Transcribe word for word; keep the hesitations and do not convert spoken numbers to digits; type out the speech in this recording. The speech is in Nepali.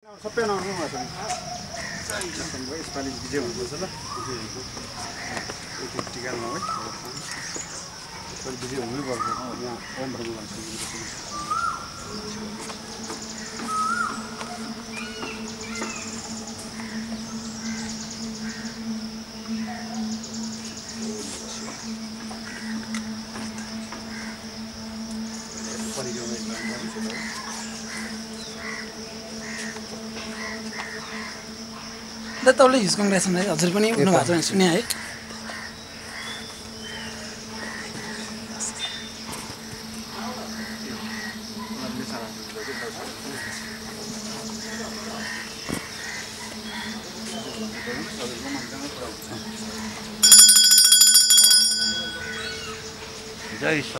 सबै नआउनु भएको छ यसपालि विजय हुनुपर्छ ल एक टिका नभए यसपालि विजय हुनैपर्छ यहाँ ओम ब्रह्म दा तपाईँले हिज कङ्ग्रेसन है हजुर पनि हुनु भएको छ सुने है जय